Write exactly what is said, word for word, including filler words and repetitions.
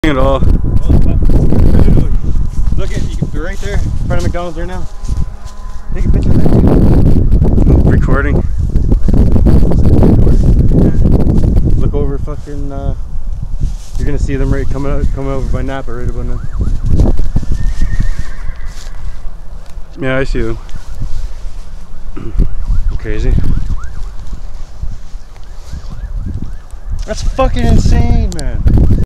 At all. Look at you, you're right there in front of McDonald's right now. Take a picture of that dude. Recording. Look over fucking uh you're gonna see them right coming out coming over by Napa right about now. Yeah, I see them. Crazy. That's fucking insane, man.